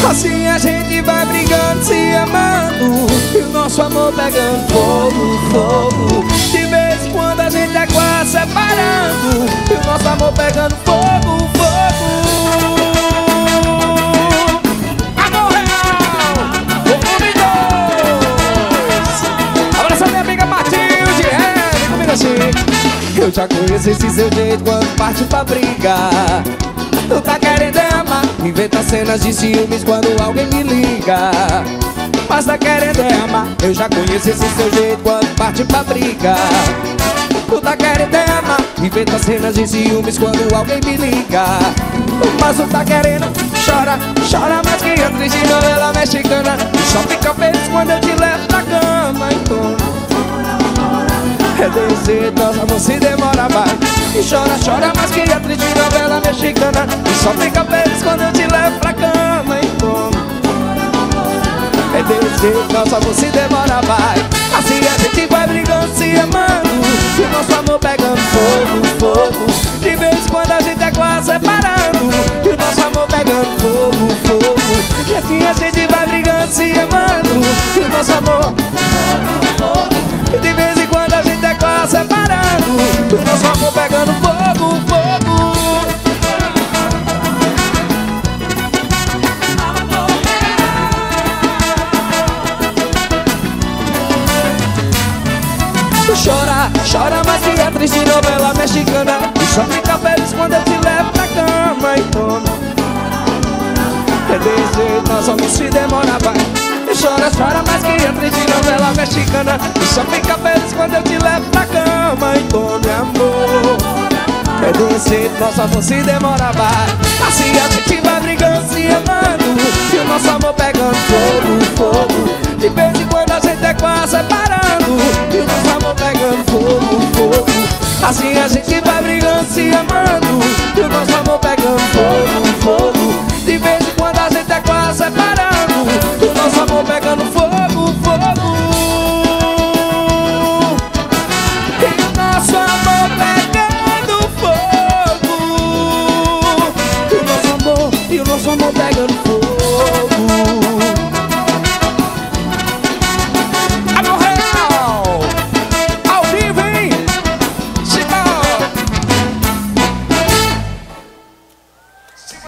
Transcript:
Assim a gente vai brigando, se amando, e o nosso amor pegando fogo, fogo. De vez em quando a gente é quase separando, e o nosso amor pegando fogo, fogo. Amor real, volume 2. Abraça minha amiga Matilde, vem comigo assim. Eu já conheço esse seu jeito quando parte pra brigar. Tu tá querendo amar, inventa cenas de ciúmes quando alguém me liga. Mas tá querendo amar, eu já conheço esse seu jeito quando parte pra brigar. Tu tá querendo amar, inventa cenas de ciúmes quando alguém me liga. Mas tu tá querendo, chora, chora mais que atriz de novela mexicana. E só fica feliz quando eu te levo pra cama. Então é desse jeito, nosso amor se demora mais. E chora, chora mais que atriz de novela mexicana. E só fica feliz quando eu te levo pra cama. Então é desse jeito, nosso amor se demora mais. Assim a gente vai brigando, se amando, e o nosso amor pegando fogo, fogo. De vez em quando a gente é quase separando, e o nosso amor pegando fogo, fogo. E assim a gente vai brigando, se amando, e o nosso amor fogo, fogo. E de vez em quando a gente é quase separando, e o nosso amor pegando fogo, fogo. Chora, chora mais que atriz de novela mexicana. E só fica feliz quando eu te levo pra cama. Então é desse jeito, nosso amor se demora mais. E chora, chora mais que atriz de novela mexicana. E só fica feliz quando eu te levo pra cama. Então meu amor, é desse jeito, nosso amor se demora mais. Assim a gente vai brigando, se amando, e o nosso amor pegando fogo, fogo. De vez em quando a gente é quase separando, e o nosso amor pegando fogo, fogo. Assim a gente vai